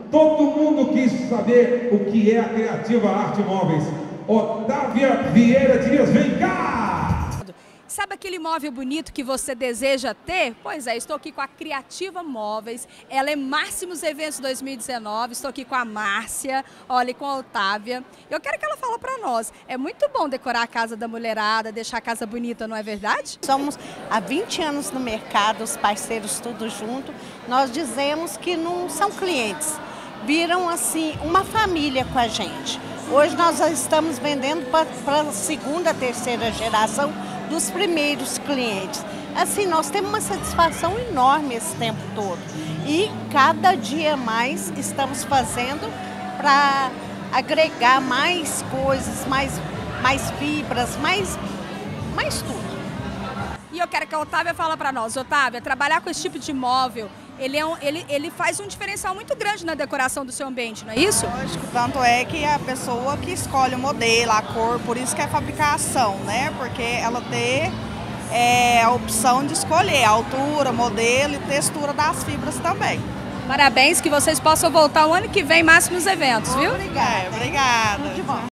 Todo mundo quis saber o que é a Criativa Arte Móveis. Otávia Vieira Dias, vem cá! Sabe aquele móvel bonito que você deseja ter? Pois é, estou aqui com a Criativa Móveis, ela é Máximos Eventos 2019, estou aqui com a Márcia, olha, e com a Otávia. Eu quero que ela fale para nós, é muito bom decorar a casa da mulherada, deixar a casa bonita, não é verdade? Somos há 20 anos no mercado, os parceiros tudo junto, nós dizemos que não são clientes, viram assim uma família com a gente. Hoje nós estamos vendendo para a segunda, terceira geração dos primeiros clientes. Assim, nós temos uma satisfação enorme esse tempo todo. E cada dia mais estamos fazendo para agregar mais coisas, mais fibras, mais tudo. E eu quero que a Otávia fale para nós. Otávia, trabalhar com esse tipo de móvel, ele faz um diferencial muito grande na decoração do seu ambiente, não é isso? Lógico, tanto é que a pessoa que escolhe o modelo, a cor, por isso que é fabricação, né? Porque ela tem a opção de escolher a altura, modelo e textura das fibras também. Parabéns, que vocês possam voltar o ano que vem, Máximos Eventos, viu? Obrigada. Obrigada. Tudo de bom.